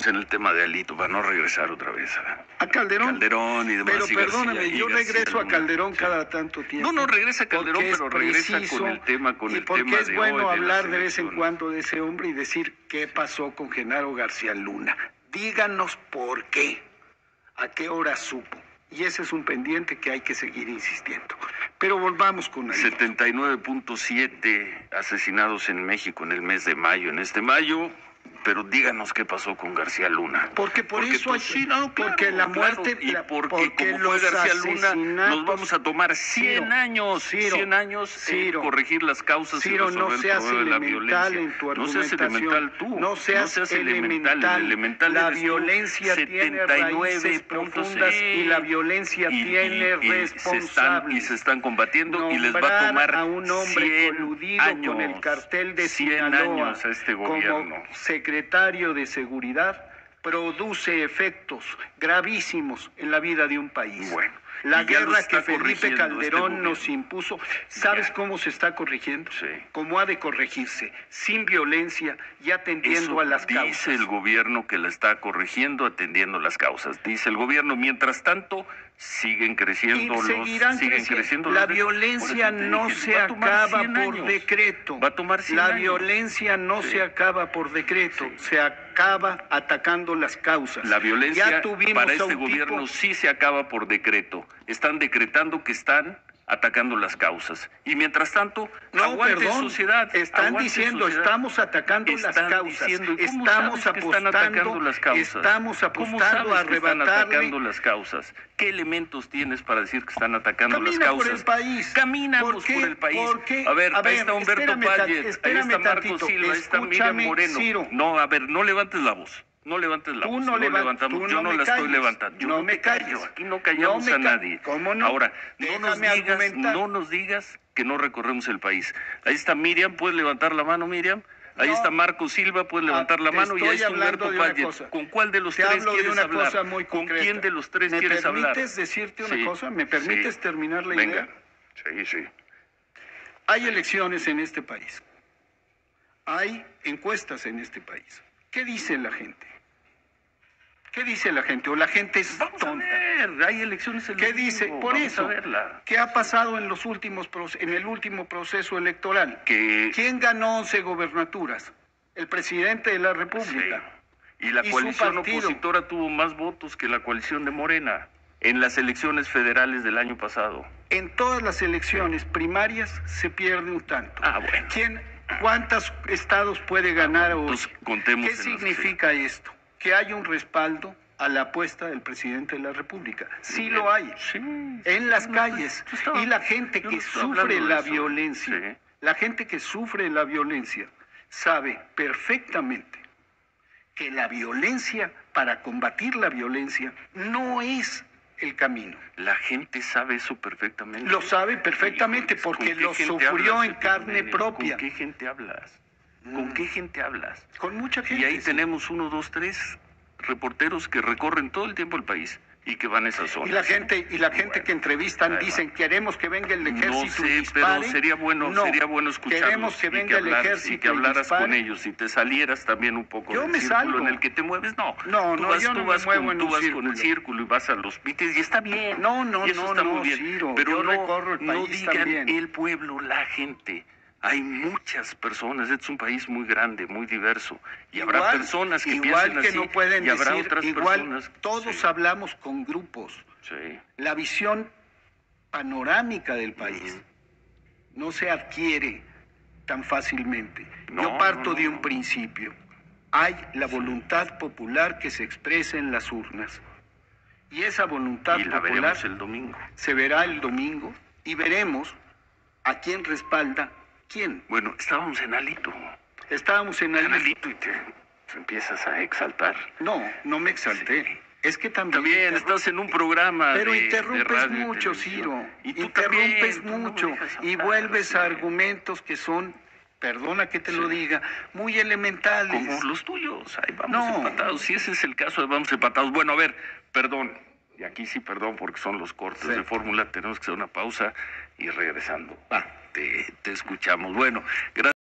en el tema de Alito, para no regresar otra vez a Calderón. Calderón y demás. Pero y perdóname, García, yo regreso a Calderón sí. cada tanto tiempo. No regresa a Calderón, pero regresa preciso, con el tema y porque es bueno hoy, hablar de vez en cuando de ese hombre y decir qué pasó con Genaro García Luna. Díganos por qué, a qué hora supo. Y ese es un pendiente que hay que seguir insistiendo. Pero volvamos con Alito. 79.7 asesinados en México en el mes de mayo. En este mayo, pero díganos qué pasó con García Luna. Porque eso pues, sí, no, claro, porque la muerte claro, y porque como los fue García Luna, nos vamos a tomar 100 años, Ciro, 100 años en corregir las causas y resolver no seas el problema de la elemental violencia. En tu no seas elemental tú. No seas elemental. La violencia tiene raíces profundas y la violencia tiene responsables. Y se están combatiendo. Nombrar y les va a tomar a un hombre coludido años, con el cartel de 100 Sinaloa años a este gobierno. Como secretario de Seguridad produce efectos gravísimos en la vida de un país. Bueno, la guerra que Felipe Calderón nos impuso, ¿sabes cómo se está corrigiendo? Sí. Cómo ha de corregirse, sin violencia y atendiendo a las causas. Dice el gobierno que la está corrigiendo, atendiendo las causas. Dice el gobierno, mientras tanto, siguen creciendo La violencia no se acaba por decreto. Va a tomar 100 La años. violencia no se acaba por decreto, se acaba atacando las causas. La violencia para este tipo... gobierno sí se acaba por decreto. Están decretando que están atacando las causas. Y mientras tanto, aguante sociedad. Están diciendo, sociedad. Estamos atacando las causas. Estamos apostando las causas. Estamos apostando a arrebatarle las causas. ¿Qué elementos tienes para decir que están atacando las causas? Por el país. Camina por el país. A ver, ahí está Humberto Payet, ahí está Marco Silva, ahí está Miriam Moreno. Ciro. No, a ver, no levantes la voz. No levantes la voz. Yo no la estoy levantando. Yo no me callo. Aquí no callamos a nadie. ¿Cómo no? Ahora, no nos digas que no recorremos el país. Ahí está Miriam, ¿puedes levantar la mano, Miriam? Ahí está Marco Silva, puedes levantar la mano, y ahí está Humberto Payet. ¿Con cuál de los tres quieres hablar? ¿Con quién de los tres quieres hablar? ¿Me permites decirte una cosa? ¿Me permites terminar la idea? Sí. Hay elecciones en este país. Hay encuestas en este país. ¿Qué dice la gente? ¿Qué dice la gente? ¿O la gente es tonta? Hay elecciones ¿Qué dice? Por eso, ¿qué ha pasado en el último proceso electoral? ¿Quién ganó 11 gobernaturas? El presidente de la República. Sí. Y la coalición opositora tuvo más votos que la coalición de Morena en las elecciones federales del año pasado. En todas las elecciones primarias se pierde un tanto. Bueno. ¿Cuántos estados puede ganar hoy? Contemos. ¿Qué significa esto? Que hay un respaldo a la apuesta del presidente de la República. Sí lo hay. Sí. En las calles. Y la gente que sufre la violencia, la gente que sufre la violencia, sabe perfectamente que la violencia, para combatir la violencia, no es el camino. La gente sabe eso perfectamente. Lo sabe perfectamente porque lo sufrió en carne propia. ¿Con qué gente hablas? ¿Con qué gente hablas? Con mucha gente. Y ahí tenemos 1, 2, 3 reporteros que recorren todo el tiempo el país y que van a esa zona. Y la gente que entrevistan dicen, queremos que venga el ejército. No sé, pero sería bueno escucharlos. Queremos que venga el ejército y que hablaras con ellos y te salieras también un poco del círculo en el que te mueves. Tú vas con el círculo y vas a los mites y está bien. Y eso está muy bien. Ciro, pero no digan también. El pueblo, la gente. Hay muchas personas, este es un país muy grande, muy diverso, y habrá personas que piensen así, no pueden y habrá decir, otras personas... Todos hablamos con grupos. Sí. La visión panorámica del país no se adquiere tan fácilmente. Yo parto de un principio. Hay la voluntad popular que se expresa en las urnas. Y esa voluntad popular veremos el domingo. Se verá el domingo y veremos a quién respalda. ¿Quién? Bueno, estábamos en Alito. Estábamos en Alito. Y te empiezas a exaltar. No me exalté. Sí. Es que también estás en un programa. Pero interrumpes mucho, Ciro. Y tú interrumpes mucho. Y vuelves a argumentos que son, perdona que te lo diga, muy elementales. Como los tuyos. Ahí vamos empatados. Si ese es el caso, vamos empatados. Bueno, a ver, perdón. Y aquí sí, perdón, porque son los cortes de fórmula. Tenemos que hacer una pausa y regresando. Te escuchamos. Bueno, gracias.